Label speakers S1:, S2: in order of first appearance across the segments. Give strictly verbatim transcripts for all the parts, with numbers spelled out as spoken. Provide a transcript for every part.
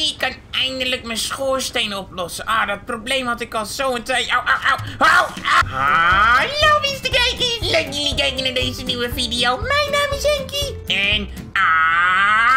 S1: ik kan eindelijk mijn schoorsteen oplossen. Ah, dat probleem had ik al zo een tijd. Au, au, au, au, au. Hallo, beste kijkers. Leuk dat jullie kijken naar deze nieuwe video. Mijn naam is Henkie. En... Ah...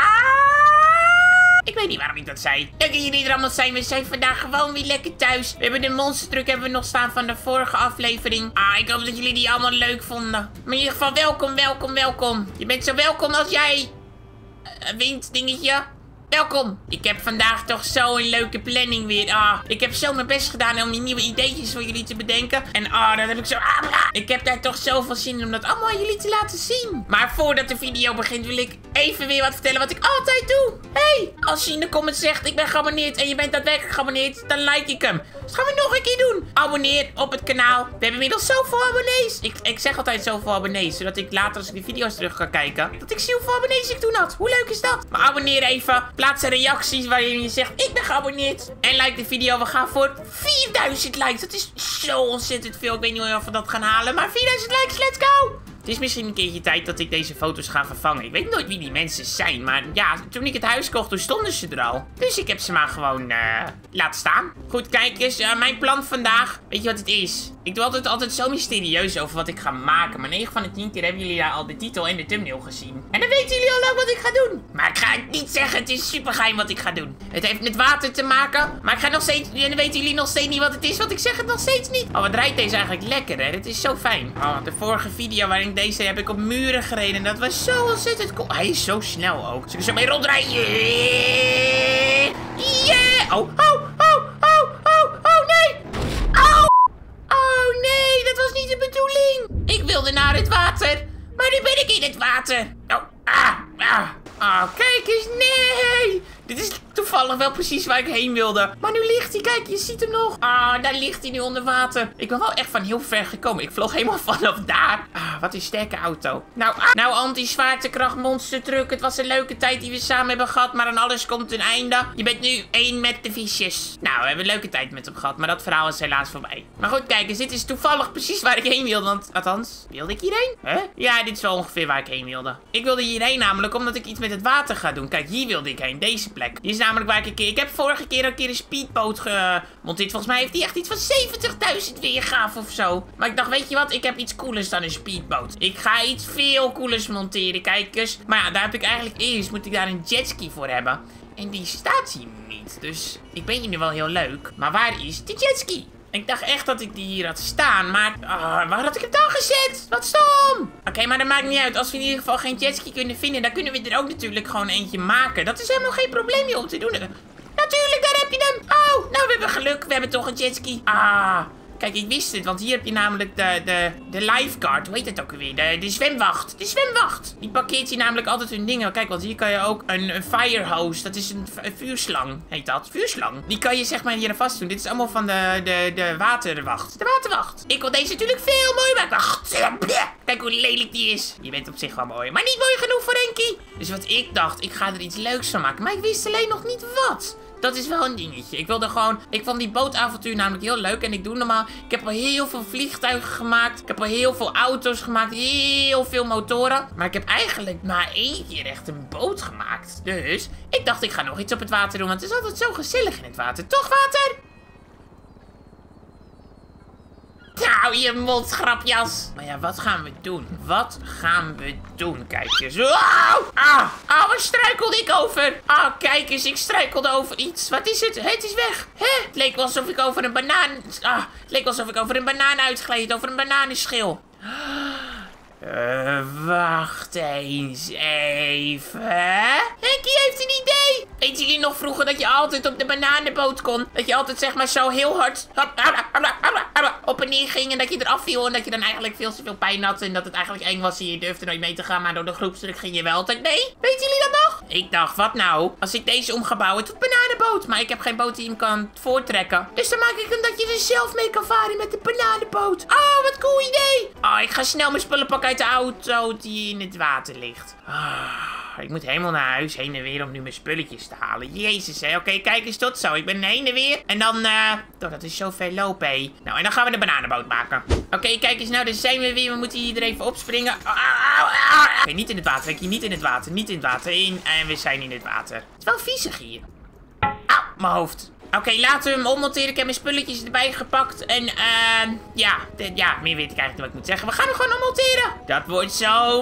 S1: Ik weet niet waarom ik dat zei. Leuk dat jullie er allemaal zijn. We zijn vandaag gewoon weer lekker thuis. We hebben de monster truck hebben we nog staan van de vorige aflevering. Ah, ik hoop dat jullie die allemaal leuk vonden. Maar in ieder geval welkom, welkom, welkom. Je bent zo welkom als jij... Een winddingetje. Welkom. Ik heb vandaag toch zo'n leuke planning weer. Ah, ik heb zo mijn best gedaan om die nieuwe ideetjes voor jullie te bedenken. En ah, dat heb ik zo... Ik heb daar toch zoveel zin in om dat allemaal aan jullie te laten zien. Maar voordat de video begint wil ik even weer wat vertellen wat ik altijd doe. Hey, als je in de comments zegt ik ben geabonneerd en je bent daadwerkelijk geabonneerd, dan like ik hem. Dus gaan we nog een keer doen. Abonneer op het kanaal. We hebben inmiddels zoveel abonnees. Ik, ik zeg altijd zoveel abonnees, zodat ik later als ik die video's terug ga kijken, dat ik zie hoeveel abonnees ik toen had. Hoe leuk is dat? Maar abonneer even. Plaats een reacties waarin je zegt ik ben geabonneerd. En like de video. We gaan voor vierduizend likes. Dat is zo ontzettend veel. Ik weet niet of we dat gaan halen. Maar vierduizend likes, let's go! Het is misschien een keertje tijd dat ik deze foto's ga vervangen. Ik weet nooit wie die mensen zijn. Maar ja, toen ik het huis kocht, toen stonden ze er al. Dus ik heb ze maar gewoon uh, laten staan. Goed, kijk eens. Uh, mijn plan vandaag. Weet je wat het is? Ik doe altijd, altijd zo mysterieus over wat ik ga maken. Maar negen van de tien keer hebben jullie daar al de titel en de thumbnail gezien. En dan weten jullie al lang wat ik ga doen. Maar ik ga het niet zeggen. Het is super geheim wat ik ga doen. Het heeft met water te maken. Maar ik ga nog steeds... En dan weten jullie nog steeds niet wat het is. Want ik zeg het nog steeds niet. Oh, wat rijdt deze eigenlijk lekker, hè? Het is zo fijn. Oh, de vorige video waarin ik deze heb ik op muren gereden. Dat was zo ontzettend cool. Hij is zo snel ook. Dus ik er zo mee rondrijden. Yeah! Yeah! Oh, oh, oh, oh, oh, oh, nee! Oh! Oh, nee, dat was niet de bedoeling. Ik wilde naar het water. Maar nu ben ik in het water. Oh, ah, ah. Oh, kijk eens, nee! Dit is toevallig wel precies waar ik heen wilde. Maar nu ligt hij, kijk, je ziet hem nog. Ah, oh, daar ligt hij nu onder water. Ik ben wel echt van heel ver gekomen. Ik vloog helemaal vanaf daar. Ah, wat een sterke auto. Nou, ah, nou anti-zwaartekracht monster truck. Het was een leuke tijd die we samen hebben gehad. Maar aan alles komt een einde. Je bent nu één met de visjes. Nou, we hebben een leuke tijd met hem gehad. Maar dat verhaal is helaas voorbij. Maar goed, kijk eens. Dit is toevallig precies waar ik heen wilde. Want, althans, wilde ik hierheen? Huh? Ja, dit is wel ongeveer waar ik heen wilde. Ik wilde hierheen namelijk omdat ik iets met het water ga doen. Kijk, hier wilde ik heen. Deze plek. Die is namelijk waar ik een keer... Ik heb vorige keer een keer een speedboot gemonteerd. Volgens mij heeft die echt iets van zeventigduizend weergave of zo. Maar ik dacht, weet je wat? Ik heb iets coolers dan een speedboot. Ik ga iets veel coolers monteren, kijk eens. Maar ja, daar heb ik eigenlijk eerst... Moet ik daar een jetski voor hebben. En die staat hier niet. Dus ik ben hier nu wel heel leuk. Maar waar is die jetski? Ik dacht echt dat ik die hier had staan, maar... Oh, waar had ik hem dan gezet? Wat stom! Oké, okay, maar dat maakt niet uit. Als we in ieder geval geen jetski kunnen vinden, dan kunnen we er ook natuurlijk gewoon eentje maken. Dat is helemaal geen probleem meer om te doen. Natuurlijk, daar heb je hem! Oh, nou, we hebben geluk. We hebben toch een jetski. Ah... Kijk, ik wist het, want hier heb je namelijk de, de, de lifeguard. Hoe heet het ook alweer? De, de zwemwacht. De zwemwacht. Die parkeert hier namelijk altijd hun dingen. Kijk, want hier kan je ook een, een firehose. Dat is een, een vuurslang, heet dat. Vuurslang. Die kan je zeg maar hier aan vast doen. Dit is allemaal van de, de, de waterwacht. De waterwacht. Ik wil deze natuurlijk veel mooier maken. Wacht. Kijk hoe lelijk die is. Je bent op zich wel mooi. Maar niet mooi genoeg voor Henkie. Dus wat ik dacht, ik ga er iets leuks van maken. Maar ik wist alleen nog niet wat. Dat is wel een dingetje. Ik wilde gewoon... Ik vond die bootavontuur namelijk heel leuk. En ik doe normaal... Ik heb al heel veel vliegtuigen gemaakt. Ik heb al heel veel auto's gemaakt. Heel veel motoren. Maar ik heb eigenlijk maar één keer echt een boot gemaakt. Dus... Ik dacht ik ga nog iets op het water doen. Want het is altijd zo gezellig in het water. Toch, water? Nou, je mond, grapjas. Maar ja, wat gaan we doen? Wat gaan we doen? Kijk eens. Oh, ah, ah, waar struikelde ik over? Ah, kijk eens, ik struikelde over iets. Wat is het? Het is weg. Hè? Het leek wel alsof ik over een banaan... Ah, het leek wel alsof ik over een banaan uitgleed. Over een bananenschil. Uh, wacht eens even. Henkie heeft een idee. Weet jullie nog vroeger dat je altijd op de bananenboot kon? Dat je altijd zeg maar zo heel hard op en neer ging en dat je eraf viel. En dat je dan eigenlijk veel te veel pijn had. En dat het eigenlijk eng was en je durfde nooit mee te gaan. Maar door de groepsdruk ging je wel altijd mee. Weet jullie dat nog? Ik dacht, wat nou? Als ik deze om ga bouwen tot bananenboot. Maar ik heb geen boot die hem kan voortrekken. Dus dan maak ik hem dat je er zelf mee kan varen met de bananenboot. Oh, wat cool idee. Oh, ik ga snel mijn spullen pakken uit de auto die in het water ligt. Ah, ik moet helemaal naar huis heen en weer om nu mijn spulletjes te halen. Jezus, hè. Oké, okay, kijk eens, tot zo. Ik ben heen en weer. En dan, eh... Uh... Oh, dat is zo ver lopen, hé. Nou, en dan gaan we de bananenboot maken. Oké, okay, kijk eens nou. Daar zijn we weer. We moeten hier er even opspringen. Oké, okay, niet in het water. Kijk hier, niet in het water. Niet in het water. In. En we zijn in het water. Het is wel viezig hier. mijn hoofd. Oké, okay, laten we hem ommonteren. Ik heb mijn spulletjes erbij gepakt. En, uh, ja, de, ja, meer weet ik eigenlijk niet wat ik moet zeggen. We gaan hem gewoon ommonteren. Dat wordt zo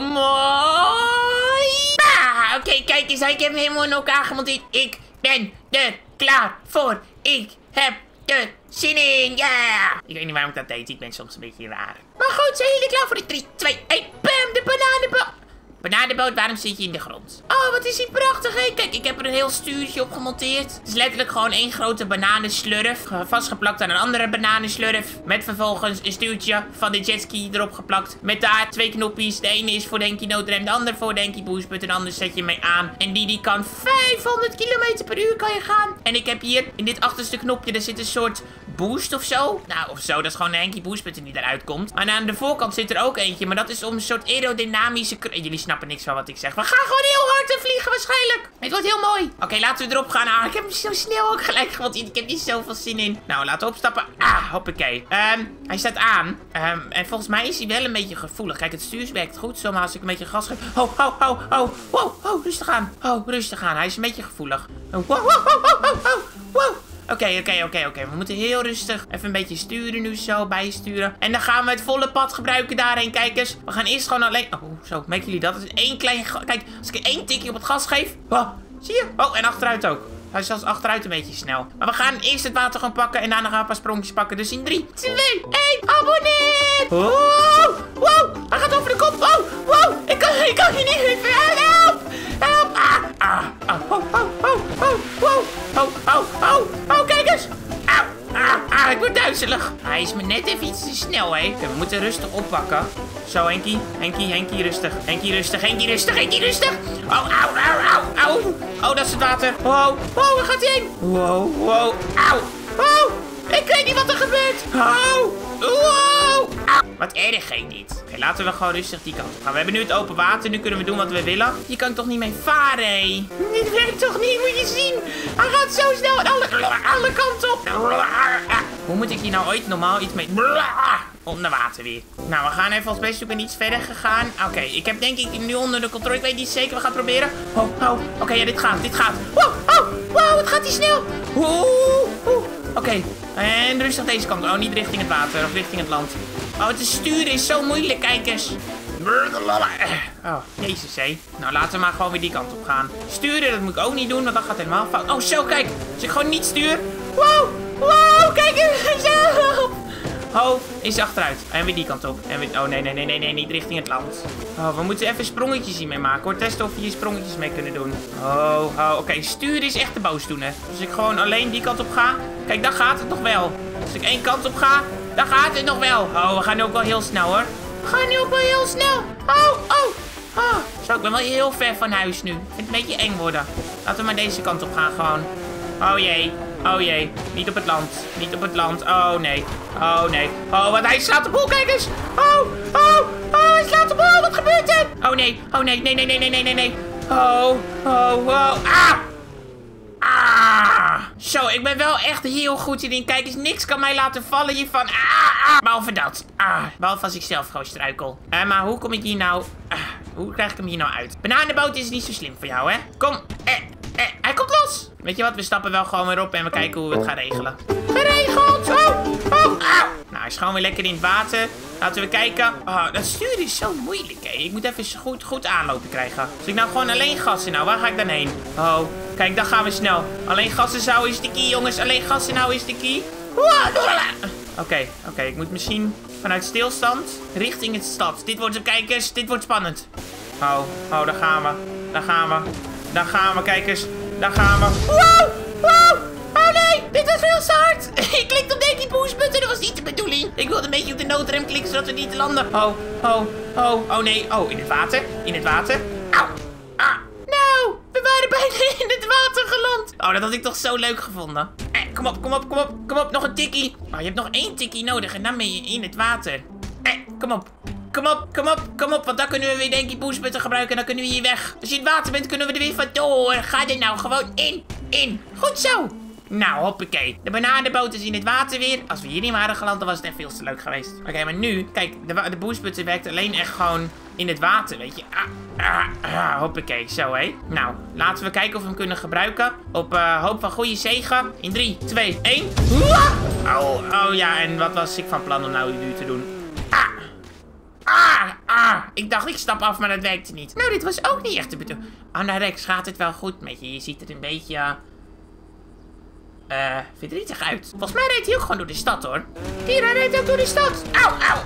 S1: mooi. Ah, Oké, okay, kijk eens. Ik heb hem helemaal in elkaar gemonteerd. Ik ben er klaar voor. Ik heb er zin in. Ja. Yeah. Ik weet niet waarom ik dat deed. Ik ben soms een beetje raar. Maar goed, zijn jullie klaar voor de drie, twee, één. Bam, de bananenboot. Bananenboot, waarom zit je in de grond? Oh, wat is die prachtig, hè? Kijk, ik heb er een heel stuurtje op gemonteerd. Het is letterlijk gewoon één grote bananenslurf. Vastgeplakt aan een andere bananenslurf. Met vervolgens een stuurtje van de jetski erop geplakt. Met daar twee knopjes. De ene is voor de Henkie noodrem, de andere voor de Henkie boostbut. En anders zet je mee aan. En die, die kan vijfhonderd kilometer per uur kan je gaan. En ik heb hier in dit achterste knopje, er zit een soort boost of zo. Nou, of zo. Dat is gewoon een Henkie boostbut die eruit komt. En aan de voorkant zit er ook eentje. Maar dat is om een soort aerodynamische... Jullie snappen niks van wat ik zeg. We gaan gewoon heel hard en vliegen waarschijnlijk. Het wordt heel mooi. Oké, okay, laten we erop gaan. Ah, ik heb hem zo snel ook gelijk gewond. Ik heb niet zoveel zin in. Nou, laten we opstappen. Ah, hoppakee. Um, hij staat aan. Um, en volgens mij is hij wel een beetje gevoelig. Kijk, het stuur werkt goed. Zomaar als ik een beetje gas geef. Oh, oh, oh, oh. Wow, oh, rustig aan. Oh, rustig aan. Hij is een beetje gevoelig. Oh, wow, wow, wow, wow, wow, wow. Oké, oké, oké, oké. We moeten heel rustig even een beetje sturen nu zo, bijsturen. En dan gaan we het volle pad gebruiken daarheen, kijkers. We gaan eerst gewoon alleen... Oh, zo, merken jullie dat? Het is één klein... Kijk, als ik één tikje op het gas geef... Oh, zie je? Oh, en achteruit ook. Hij is zelfs achteruit een beetje snel. Maar we gaan eerst het water gaan pakken en daarna gaan we een paar sprongjes pakken. Dus in drie, twee, één, abonneer! Wow, wow, hij gaat over de kop. Wow, wow, ik kan, ik kan hier niet even. Help, help. Ah, ah, ah, oh, oh, oh, oh, wow, oh, oh, oh, oh, kijk eens. Auw, ah, ah, ik word duizelig. Hij is me net even iets te snel, hè. Okay, we moeten rustig oppakken. Zo, Henkie, Henkie, Henkie, rustig. Henkie, rustig, Henkie, rustig, Henkie, rustig. Oh, auw, auw, auw, auw. Oh, dat is het water. Wow, wow, waar gaat hij heen? Wow, wow, auw. Wow, ik weet niet wat er gebeurt. Oh, wow. Auw. Wat erg heet dit. Oké, laten we gewoon rustig die kant op gaan. We hebben nu het open water, nu kunnen we doen wat we willen. Je kan toch niet mee varen, hé? Dit werkt toch niet, moet je zien. Hij gaat zo snel aan alle, alle kanten op. Hoe moet ik hier nou ooit normaal iets mee... Onder water weer. Nou, we gaan even als best zoeken iets verder gegaan. Oké, okay, ik heb denk ik nu onder de controle. Ik weet niet zeker. We gaan het proberen. Oh, oh. Oké, okay, ja, dit gaat. Dit gaat. Wow, oh, wow, het gaat hier snel. Oeh, oeh. Oké, okay. En rustig deze kant. Oh, niet richting het water of richting het land. Oh, het sturen is zo moeilijk, kijk eens. Oh, jezus, hé. Nou, laten we maar gewoon weer die kant op gaan. Sturen, dat moet ik ook niet doen, want dat gaat helemaal fout. Oh, zo, kijk. Als ik gewoon niet stuur. Wow, wow, kijk eens. Zo. Oh, is achteruit. En weer die kant op. En weer... Oh, nee, nee, nee, nee, nee, niet richting het land. Oh, we moeten even sprongetjes hiermee maken, hoor. Testen of we hier sprongetjes mee kunnen doen. Oh, oh, oké. Okay. Sturen is echt de boosdoener. Als ik gewoon alleen die kant op ga... Kijk, dan gaat het nog wel. Als ik één kant op ga, dan gaat het nog wel. Oh, we gaan nu ook wel heel snel, hoor. We gaan nu ook wel heel snel. Oh, oh. Oh, zo, ik ben wel heel ver van huis nu. Ik vind het een beetje eng worden. Laten we maar deze kant op gaan, gewoon. Oh, jee. Oh jee, niet op het land. Niet op het land. Oh nee. Oh nee. Oh, wat hij slaat de boel, kijk eens. Oh, oh, oh, hij slaat de boel. Wat gebeurt er? Oh nee. Oh nee, nee, nee, nee, nee, nee, nee, nee. Oh, oh, oh. Ah! Ah! Zo, ik ben wel echt heel goed hierin. Kijk eens, niks kan mij laten vallen hiervan. Ah, ah. Behalve dat. Ah, behalve als ik zelf gewoon struikel. Uh, maar hoe kom ik hier nou... Uh, hoe krijg ik hem hier nou uit? Bananenboot is niet zo slim voor jou, hè? Kom. Eh, eh, hij komt los. Weet je wat, we stappen wel gewoon weer op en we kijken hoe we het gaan regelen. Geregeld! Oh, oh, au. Nou, hij is gewoon weer lekker in het water. Laten we kijken. Oh, dat sturen is zo moeilijk, hè. Ik moet even goed, goed aanlopen krijgen. Als ik nou gewoon alleen gas inhoud, waar ga ik dan heen? Oh, kijk, dan gaan we snel. Alleen gas inhouden is de key, jongens. Alleen gas inhouden is de key. Oké, oké. Okay. Ik moet misschien vanuit stilstand richting het stad. Dit wordt, kijkers, dit wordt spannend. Oh, oh, daar gaan we. Daar gaan we. Daar gaan we, kijkers. Daar gaan we. Wow, wow. Oh nee, dit was veel te hard. Ik klikte op Henkie boostbutton, dat was niet de bedoeling. Ik wilde een beetje op de noodrem klikken, zodat we niet landen. Oh, oh, oh, oh nee. Oh, in het water. In het water. Auw. Ah. Nou, we waren bijna in het water geland. Oh, dat had ik toch zo leuk gevonden. Eh, kom op, kom op, kom op, kom op. Nog een tikkie. Oh, je hebt nog één tikkie nodig en dan ben je in het water. Eh, kom op. Kom op, kom op, kom op, want dan kunnen we weer de Henkie boostbutton gebruiken en dan kunnen we hier weg. Als je in het water bent, kunnen we er weer vandoor. Ga er nou gewoon in, in. Goed zo. Nou, hoppakee. De bananenboot is in het water weer. Als we hier niet waren geland, dan was het echt veel te leuk geweest. Oké, okay, maar nu, kijk, de, de boostputten werkt alleen echt gewoon in het water, weet je. Ah, ah, ah, hoppakee, zo hé. Nou, laten we kijken of we hem kunnen gebruiken. Op uh, hoop van goede zegen. In drie, twee, één. Oh, oh ja, en wat was ik van plan om nou nu te doen? Ah, ah, ah. Ik dacht, ik stap af, maar dat werkte niet. Nou, dit was ook niet echt de bedoeling. Anna Rex, gaat het wel goed met je? Je ziet er een beetje... Uh, verdrietig uit. Volgens mij rijdt hij ook gewoon door de stad, hoor. Hier, hij rijdt ook door de stad. Auw, auw.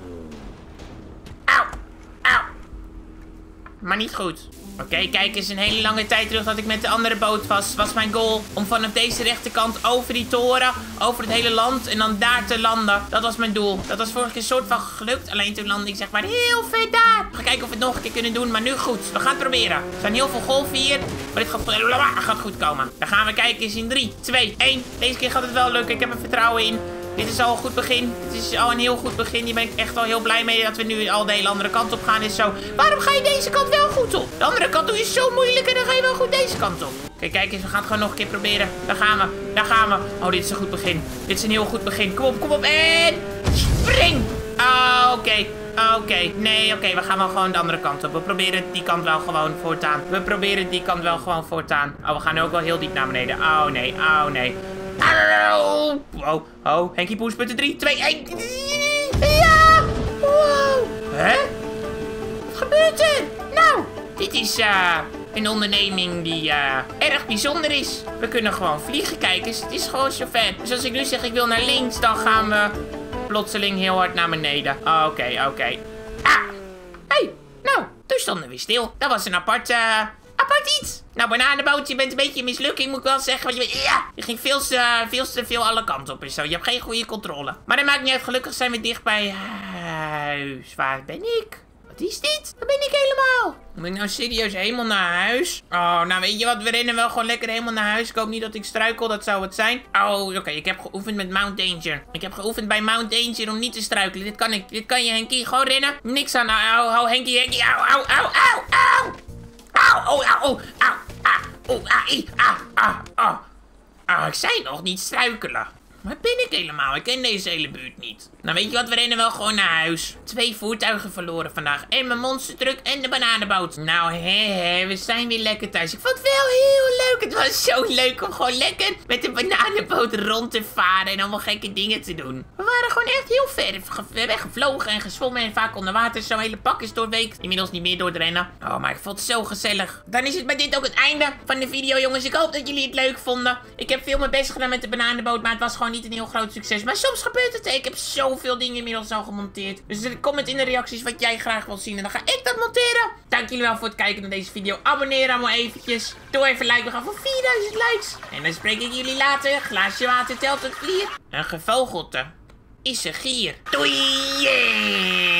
S1: Auw, auw. Maar niet goed. Oké, okay, kijk eens, een hele lange tijd terug dat ik met de andere boot was, was mijn goal om vanaf deze rechterkant over die toren, over het hele land en dan daar te landen. Dat was mijn doel. Dat was vorige keer een soort van gelukt. Alleen toen landde ik zeg maar heel ver daar. We gaan kijken of we het nog een keer kunnen doen, maar nu goed. We gaan het proberen. Er zijn heel veel golven hier, maar dit gaat, gaat goed komen. Dan gaan we kijken eens in drie, twee, één. Deze keer gaat het wel lukken. Ik heb er vertrouwen in. Dit is al een goed begin. Dit is al een heel goed begin. Hier ben ik echt wel heel blij mee dat we nu al de hele andere kant op gaan. Is zo. Waarom ga je deze kant wel goed op? De andere kant doe je zo moeilijk en dan ga je wel goed deze kant op. Kijk, kijk eens. We gaan het gewoon nog een keer proberen. Daar gaan we. Daar gaan we. Oh, dit is een goed begin. Dit is een heel goed begin. Kom op, kom op. En spring. Oh, oké. Okay. Oké, okay. nee, oké, okay. We gaan wel gewoon de andere kant op. We proberen die kant wel gewoon voortaan. We proberen die kant wel gewoon voortaan. Oh, we gaan nu ook wel heel diep naar beneden. Oh, nee, oh, nee. Oh, oh, oh. Henkie Poes, drie, twee, één. Ja! Wow. Hè? Wat gebeurt er? Nou, dit is uh, een onderneming die uh, erg bijzonder is. We kunnen gewoon vliegen, kijk eens. Het is gewoon zo ver. Dus als ik nu zeg ik wil naar links, dan gaan we plotseling heel hard naar beneden. Oké, okay, oké. Okay. Ah! Hey, nou, toen stonden we stil. Dat was een apart... Uh, apart iets. Nou, bananenboot, je bent een beetje mislukking, moet ik wel zeggen. Want je, ja, je ging veel te, veel te veel alle kanten op en zo. Je hebt geen goede controle. Maar dat maakt niet uit. Gelukkig zijn we dicht bij huis. Waar ben ik? Wat is dit? Waar ben ik helemaal? Moet ik nou serieus helemaal naar huis? Oh, nou weet je wat? We rennen wel gewoon lekker helemaal naar huis. Ik hoop niet dat ik struikel. Dat zou het zijn. Oh, oké. Okay. Ik heb geoefend met Mount Danger. Ik heb geoefend bij Mount Danger om niet te struikelen. Dit kan ik. Dit kan je, Henkie. Gewoon rennen. Niks aan. Au, au, Henkie, Henkie. Au, au, au, au, au. Au, au, au, au, au, au, au, au, au, au. Oh, ik zei nog niet struikelen. Waar ben ik helemaal? Ik ken deze hele buurt niet. Nou, weet je wat? We rennen wel gewoon naar huis. Twee voertuigen verloren vandaag. En mijn monstertruck en de bananenboot. Nou, hè, hè, we zijn weer lekker thuis. Ik vond het wel heel leuk. Het was zo leuk om gewoon lekker met de bananenboot rond te varen en allemaal gekke dingen te doen. We waren gewoon echt heel ver weggevlogen en gezwommen en vaak onder water. Zo'n hele pak is doorweekt. Inmiddels niet meer door het rennen. Oh, maar ik vond het zo gezellig. Dan is het bij dit ook het einde van de video, jongens. Ik hoop dat jullie het leuk vonden. Ik heb veel mijn best gedaan met de bananenboot, maar het was gewoon niet een heel groot succes. Maar soms gebeurt het. Ik heb zoveel dingen inmiddels al gemonteerd. Dus comment in de reacties wat jij graag wilt zien. En dan ga ik dat monteren. Dank jullie wel voor het kijken naar deze video. Abonneer allemaal eventjes. Doe even like. We gaan voor vierduizend likes. En dan spreek ik jullie later. Glaasje water telt tot vier. Een gevogelte is een gier. Doei! Yeah!